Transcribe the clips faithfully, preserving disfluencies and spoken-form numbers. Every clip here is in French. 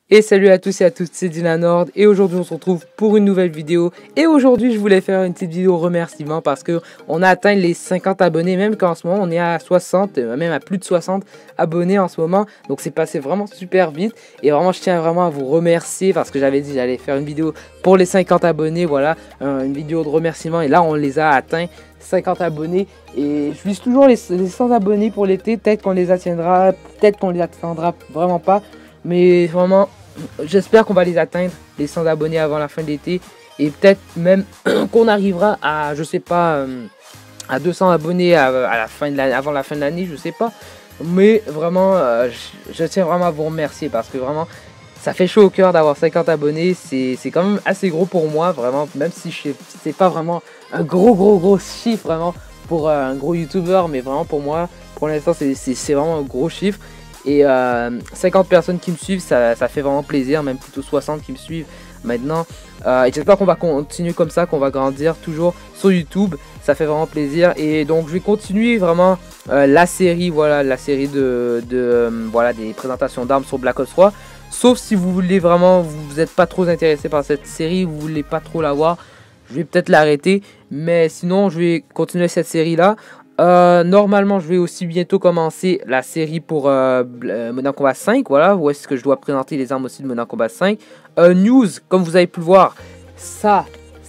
Et salut à tous et à toutes, c'est Dynanord et aujourd'hui on se retrouve pour une nouvelle vidéo. Et aujourd'hui je voulais faire une petite vidéo remerciement parce que on a atteint les cinquante abonnés, même qu'en ce moment on est à soixante, même à plus de soixante abonnés en ce moment. Donc c'est passé vraiment super vite et vraiment je tiens vraiment à vous remercier parce que j'avais dit j'allais faire une vidéo pour les cinquante abonnés, voilà, une vidéo de remerciement et là on les a atteints. cinquante abonnés et je vise toujours les, les cent abonnés pour l'été. Peut-être qu'on les atteindra, peut-être qu'on les atteindra vraiment pas, mais vraiment j'espère qu'on va les atteindre, les cent abonnés avant la fin de l'été, et peut-être même qu'on arrivera à, je sais pas, euh, à deux cents abonnés à, à la fin de la, avant la fin de l'année, je sais pas. Mais vraiment, euh, je, je tiens vraiment à vous remercier parce que vraiment, ça fait chaud au cœur d'avoir cinquante abonnés. C'est quand même assez gros pour moi, vraiment, même si je c'est pas vraiment un gros gros gros chiffre vraiment pour euh, un gros youtubeur, mais vraiment pour moi, pour l'instant, c'est vraiment un gros chiffre. Et euh, cinquante personnes qui me suivent, ça, ça fait vraiment plaisir, même plutôt soixante qui me suivent maintenant. Euh, et j'espère qu'on va continuer comme ça, qu'on va grandir toujours sur YouTube. Ça fait vraiment plaisir. Et donc je vais continuer vraiment euh, la série, voilà, la série de, de euh, voilà, des présentations d'armes sur Black Ops trois. Sauf si vous voulez vraiment, vous n'êtes pas trop intéressé par cette série, vous voulez pas trop la voir, je vais peut-être l'arrêter. Mais sinon, je vais continuer cette série là. Euh, normalement, je vais aussi bientôt commencer la série pour euh, Modern Combat cinq. Voilà, où est-ce que je dois présenter les armes aussi de Modern Combat cinq. Euh, news, comme vous avez pu le voir, ça,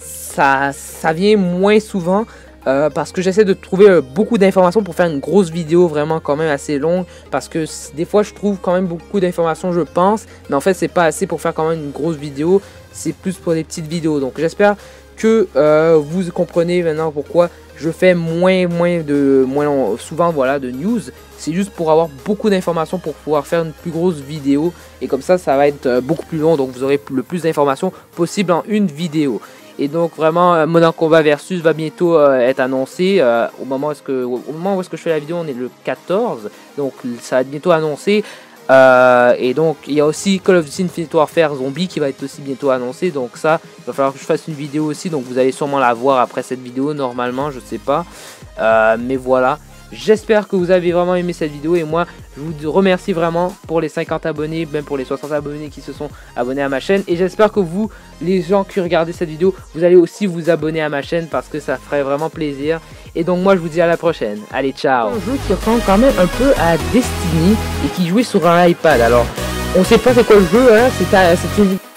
ça, ça vient moins souvent euh, parce que j'essaie de trouver euh, beaucoup d'informations pour faire une grosse vidéo vraiment quand même assez longue. Parce que des fois, je trouve quand même beaucoup d'informations, je pense, mais en fait, c'est pas assez pour faire quand même une grosse vidéo. C'est plus pour des petites vidéos. Donc, j'espère que euh, vous comprenez maintenant pourquoi je fais moins, moins de, moins long, souvent voilà, de news. C'est juste pour avoir beaucoup d'informations pour pouvoir faire une plus grosse vidéo. Et comme ça, ça va être beaucoup plus long. Donc vous aurez le plus d'informations possible en une vidéo. Et donc vraiment, euh, Modern Combat Versus va bientôt euh, être annoncé. Euh, au, moment où est-ce que, au moment où est-ce que je fais la vidéo, on est le quatorze. Donc ça va être bientôt annoncé. Euh, et donc il y a aussi Call of Duty Infinite Warfare Zombie qui va être aussi bientôt annoncé. Donc ça, il va falloir que je fasse une vidéo aussi. Donc vous allez sûrement la voir après cette vidéo normalement, je sais pas. Euh, mais voilà, j'espère que vous avez vraiment aimé cette vidéo. Et moi je vous remercie vraiment pour les cinquante abonnés, même pour les soixante abonnés qui se sont abonnés à ma chaîne. Et j'espère que vous, les gens qui regardez cette vidéo, vous allez aussi vous abonner à ma chaîne parce que ça ferait vraiment plaisir. Et donc moi je vous dis à la prochaine. Allez, ciao. Un jeu qui ressemble quand même un peu à Destiny et qui jouait sur un iPad. Alors on sait pas c'est quoi le jeu, hein. C'est une